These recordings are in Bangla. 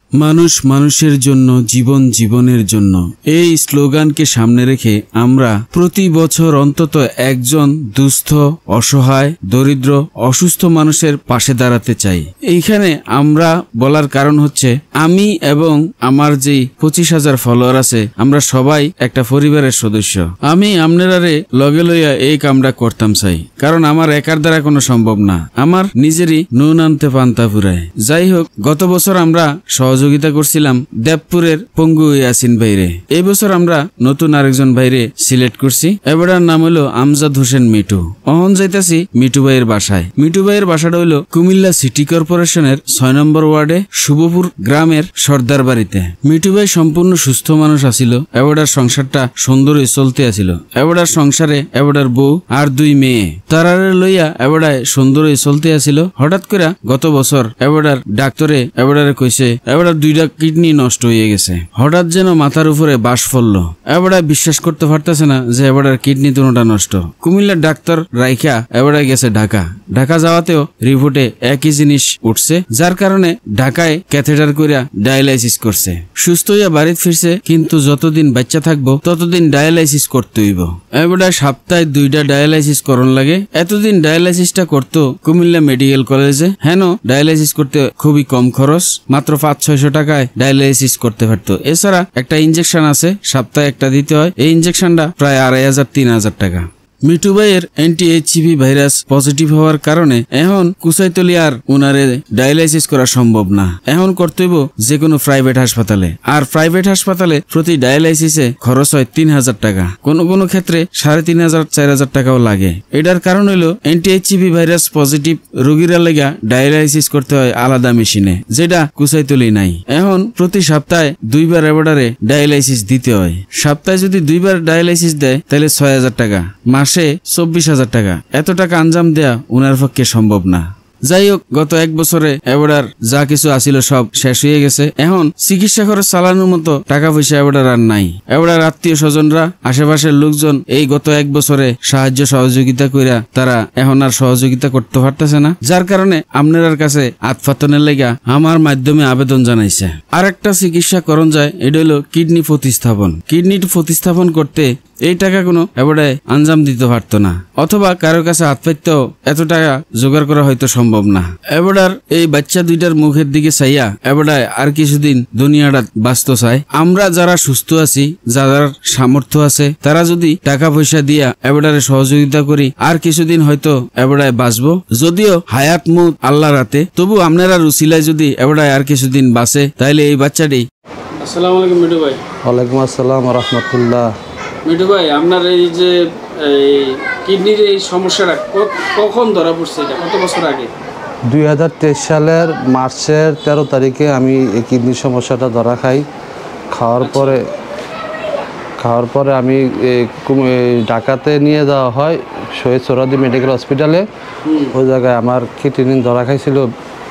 মানুষ মানুষের জন্য, জীবন জীবনের জন্য, এই স্লোগানকে সামনে রেখে আমরা প্রতি বছর অন্তত একজন দুস্থ, অসহায়, দরিদ্র, অসুস্থ মানুষের পাশে দাঁড়াতে চাই। এইখানে আমরা বলার কারণ হচ্ছে আমি এবং আমার যে 25,000 ফলোয়ার আছে, আমরা সবাই একটা পরিবারের সদস্য। আমি আপনারারে লগে লইয়া এই কামটা করতাম চাই, কারণ আমার একার দ্বারা কোনো সম্ভব না। আমার নিজেরই নুন আনতে পান্তা ফুরায়। যাই হোক, গত বছর আমরা সহযোগিতা করছিলাম দেবপুরের পঙ্গু ইয়াসিন ভাইরে। এই বছর আমরা নতুন আরেকজন ভাইরে সিলেক্ট করছি। এবার নাম হলো আমজাদ হোসেন মিটু। অহন যাইতাছি মিটু ভাইয়ের বাসায়। মিটু ভাইয়ের বাসাটা হইলো কুমিল্লা সিটি কর্পোরেশনের 6 নম্বর ওয়ার্ডে শুভপুর গ্রামের সর্দার বাড়িতে। মিটু ভাই সম্পূর্ণ সুস্থ মানুষ আছিল। এবারের সংসারটা সুন্দরই চলতে আছিল। এবারের সংসারে এবারের বউ আর 2 মেয়ে তারারে লইয়া এবারে সুন্দরই চলতে আছিল। হঠাৎ করে গত বছর এবারের ডাক্তারে এবারে কইছে এবারে 2টা কিডনি নষ্ট হয়ে গেছে। হঠাৎ যেন মাথার উপরে বাস পড়লো। এবারে বিশ্বাস করতে পারতেছে না যে এবারের কিডনি দুটোটা নষ্ট। কুমিল্লার ডাক্তার রাইখা এবারে গেছে ঢাকা। ঢাকা যাওয়াতেও রিপোর্টে একই জিনিস উঠছে, যার কারণে ঢাকায় ক্যাথেটার কইরা ডায়ালাইসিস করছে। সুস্থ হইয়া বাড়িতে ফিরছে, কিন্তু যতদিন বাচ্চা থাকবো ততদিন ডায়ালাইসিস করতে হইব। এবারে সপ্তাহে 2টা ডায়ালাইসিস করন লাগে। এতদিন ডায়ালাইসিসটা করতো কুমিল্লা মেডিকেল কলেজে। হেন ডায়ালাইসিস করতে খুবই কম খরচ, মাত্র 500-600 টাকায় ডায়ালাইসিস করতে পারতো। এছাড়া একটা ইনজেকশন আছে, সপ্তাহে একটা দিতে হয়। এই ইনজেকশনটা প্রায় 2500-3000 টাকা। মিটু ভাইয়ের অ্যান্টি-HCV ভাইরাস পজিটিভ হওয়ার কারণে এখন কুচাইতলি আর উনারে ডায়ালাইসিস করা সম্ভব না। এখন করতে হইব যে কোনো প্রাইভেট হাসপাতালে। আর প্রাইভেট হাসপাতালে প্রতি ডায়ালাইসিসে খরচ হয় 3000 টাকা, কোনো কোনো ক্ষেত্রে 3500-4000 টাকাও লাগে। এটার কারণ হইলো অ্যান্টি-HCV ভাইরাস পজিটিভ রোগীরা লেগা ডায়ালাইসিস করতে হয় আলাদা মেশিনে, যেটা কুচাইতলি নাই। এখন প্রতি সপ্তাহে 2 বার এবারে ডায়ালাইসিস দিতে হয়। সপ্তাহে যদি 2 বার ডায়ালাইসিস দেয় তাহলে 6000 টাকা, মাসে 24,000 টাকা। এত টাকা আঞ্জাম দেয়া উনার পক্ষে সম্ভব না। যাই হোক, গত 1 বছরে এবারে যা কিছু আসিল সব শেষ হয়ে গেছে। এখন চিকিৎসা খরচ চালানোর মতো টাকা পয়সা এবারে আর নাই। এবারে আত্মীয় স্বজনরা, আশেপাশের লোকজন এই গত 1 বছরে সাহায্য সহযোগিতা কইরা তারা এখন আর সহযোগিতা করতে পারতেছে না, যার কারণে আপনার কাছে আতফাতনের লেগা আমার মাধ্যমে আবেদন জানাইছে। আর একটা চিকিৎসা করণ যায়, এটা হলো কিডনি প্রতিস্থাপন। কিডনি প্রতিস্থাপন করতে এই টাকা কোনো এবারে আঞ্জাম দিতে পারতো না, অথবা কারোর কাছে হাত পাইতেও এত টাকা জোগাড় করা হয়তো সম্ভব না। এবার এই বাচ্চা 2টার মুখের দিকে চাইয়া এবারে আর কিছুদিন দুনিয়াটা বাঁচতে চায়। আমরা যারা সুস্থ আছি, যারা সামর্থ্য আছে, তারা যদি টাকা পয়সা দিয়া এবারে সহযোগিতা করি, আর কিছুদিন হয়তো এবারে বাঁচবো। যদিও হায়াত মুত আল্লাহর হাতে, তবু আপনারা রুসিলায় যদি এবারে আর কিছুদিন বাঁচে, তাইলে এই বাচ্চাটি। আসসালামু আলাইকুম মিটু ভাই। ওয়ালাইকুম আসসালাম ওয়া রাহমাতুল্লাহ। মিটু ভাই, আপনার এই যে কিডনির এই সমস্যাটা কখন ধরা পড়ছে, এটা কত বছর আগে? 2023 সালের মার্চের 13 তারিখে আমি এই কিডনির সমস্যাটা ধরা খাই। খাওয়ার পরে আমি ঢাকাতে নিয়ে যাওয়া হয় শহীদ সোহরাওয়ার্দী মেডিকেল হসপিটালে। ওই জায়গায় আমার কিডনি ধরা খাইছিল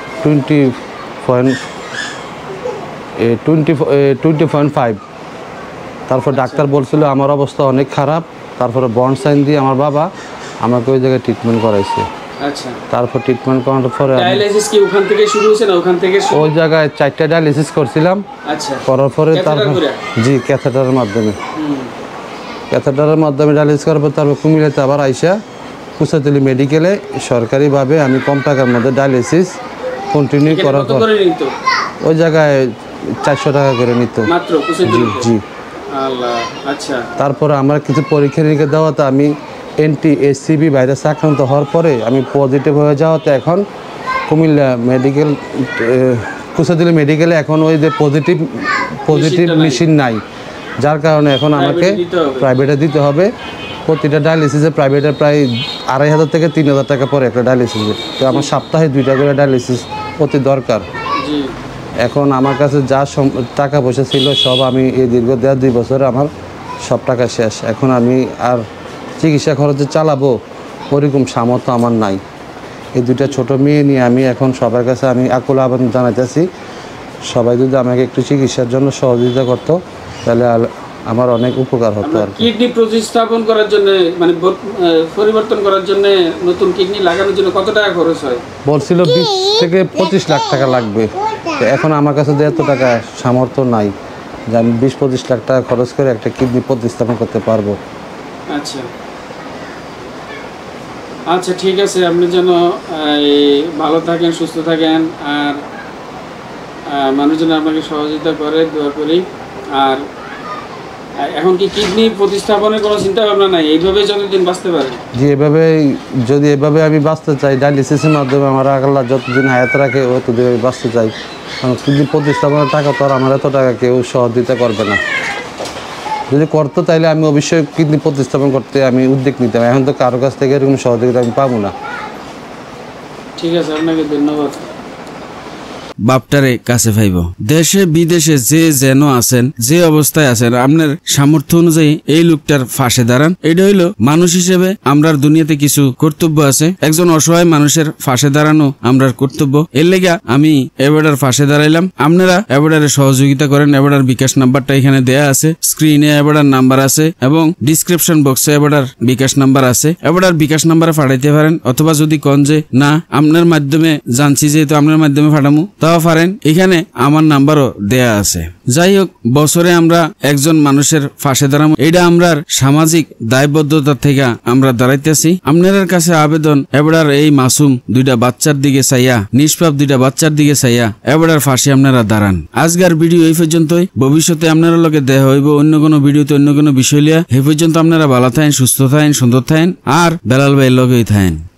20.5। তারপর ডাক্তার বলছিল আমার অবস্থা অনেক খারাপ। তারপরে বন্ড সাইন দিয়ে আমার বাবা আমাকে ওই জায়গায় ট্রিটমেন্ট করাইছে। আচ্ছা, তারপর ট্রিটমেন্ট করানোর পরে ডায়ালাইসিস কি ওখান থেকে শুরু হয়েছে না ওখান থেকে? ওই জায়গায় 4টা ডায়ালাইসিস করছিলাম। আচ্ছা, করার পরে তারপর জি ক্যাথেটারের মাধ্যমে ডায়ালাইসিস করার পর তারপর কুমিল্লাতে আবার আইসা কুচাইতলি মেডিকেলে সরকারিভাবে আমি কম টাকার মধ্যে ডায়ালাইসিস কন্টিনিউ করার পর ওই জায়গায় 400 টাকা করে নিত মাত্র। জি। আচ্ছা, তারপরে আমার কিছু পরীক্ষা নিরীক্ষা দেওয়াতে আমি অ্যান্টি-HCV ভাইরাস আক্রান্ত হওয়ার পরে আমি পজিটিভ হয়ে যাওয়াতে এখন কুমিল্লা মেডিকেল কুচাইতলি মেডিকেলে এখন ওই যে পজিটিভ মেশিন নাই, যার কারণে এখন আমাকে প্রাইভেটে দিতে হবে। প্রতিটা ডায়ালিসিসে প্রাইভেটে প্রায় 2500 থেকে 3000 টাকা পরে একটা ডায়ালিসিসে। তো আমার সপ্তাহে 2টা করে ডায়ালিসিস অতি দরকার। এখন আমার কাছে যা টাকা পয়সা ছিল সব আমি এই দীর্ঘ 1.5-2 বছরে আমার সব টাকা শেষ। এখন আমি আর চিকিৎসা খরচে চালাবো ওরকম সামর্থ্য আমার নাই। এই 2টা ছোট মেয়ে নিয়ে আমি এখন সবার কাছে আমি আকুল আবেদন জানাইতেছি, সবাই যদি আমাকে একটু চিকিৎসার জন্য সহযোগিতা করতো তাহলে আমার অনেক উপকার হতো। আর কিডনি প্রতিস্থাপন করার জন্য, মানে পরিবর্তন করার জন্য, নতুন কিডনি লাগানোর জন্য কত টাকা খরচ হয়? বলছিল 20 থেকে 25 লাখ টাকা লাগবে। তো এখন আমার কাছে যে এত টাকা সামর্থ্য নাই যে আমি 20-25 লাখ টাকা খরচ করে একটা কিডনি প্রতিস্থাপন করতে পারবো। আচ্ছা আচ্ছা, ঠিক আছে, আপনি যেন ভালো থাকেন, সুস্থ থাকেন, আর মানুষ যেন আপনাকে সহযোগিতা করে, দোয়া করি। আর এখন কি কিডনি প্রতিস্থাপনের কোনো চিন্তা ভাবনা নাই? এইভাবে যতদিন বাঁচতে পারে? জি, যদি এভাবে আমি বাঁচতে চাই, ডায়ালিসিসের মাধ্যমে আমার আল্লাহ যতদিন হায়াত রাখে ততদিন আমি বাঁচতে চাই। কারণ কিডনি প্রতিস্থাপনের টাকা তো আর আমার এত টাকা কেউ সহযোগিতা করবে না। যদি করতো তাইলে আমি অবশ্যই কিডনি প্রতিস্থাপন করতে আমি উদ্যোগ নিতাম। এখন তো কারো কাছ থেকে এরকম সহযোগিতা আমি পাবো না। ঠিক আছে, আপনাকে ধন্যবাদ। বাপটারে কাছে পাইব। দেশে বিদেশে যে যেন আছেন, যে অবস্থায় আছেন, আপনার সামর্থ্য অনুযায়ী এই লোকটার পাশে দাঁড়ান। এটা হইলো মানুষ হিসেবে আমরার দুনিয়াতে কিছু কর্তব্য আছে। একজন অসহায় মানুষের পাশে দাঁড়ানো আমরার কর্তব্য। এর লেগা আমি এবারের পাশে দাঁড়াইলাম। আপনারা এবারে সহযোগিতা করেন। এবারের বিকাশ নাম্বারটা এখানে দেয়া আছে, স্ক্রিনে এবারের নাম্বার আছে এবং ডিসক্রিপশন বক্সে এবারের বিকাশ নাম্বার আছে। এবারের বিকাশ নাম্বারে পাঠাইতে পারেন, অথবা যদি কন যে না আপনার মাধ্যমে জানছি যেহেতু আপনার মাধ্যমে পাঠামু তাও পারেন, এখানে আমার নাম্বারও দেয়া আছে। যাই হোক, বছরে আমরা একজন মানুষের পাশে দাঁড়াবো, এটা আমরার সামাজিক দায়বদ্ধতা থেকে আমরা দাঁড়াইতেছি। আপনাদের কাছে আবেদন, এবারের এই মাসুম দুইটা বাচ্চার দিকে চাইয়া, নিষ্পাপ দুইটা বাচ্চার দিকে চাইয়া এবারের ফাঁসে আপনারা দাঁড়ান। আজকের ভিডিও এই পর্যন্তই। ভবিষ্যতে আপনারা লগে দেখা হইব অন্য কোনো ভিডিওতে অন্য কোনো বিষয় লিয়া। এই পর্যন্ত আপনারা ভালো থাকেন, সুস্থ থাকেন, সুন্দর থাকেন, আর বেলাল ভাই লগেই থাকেন।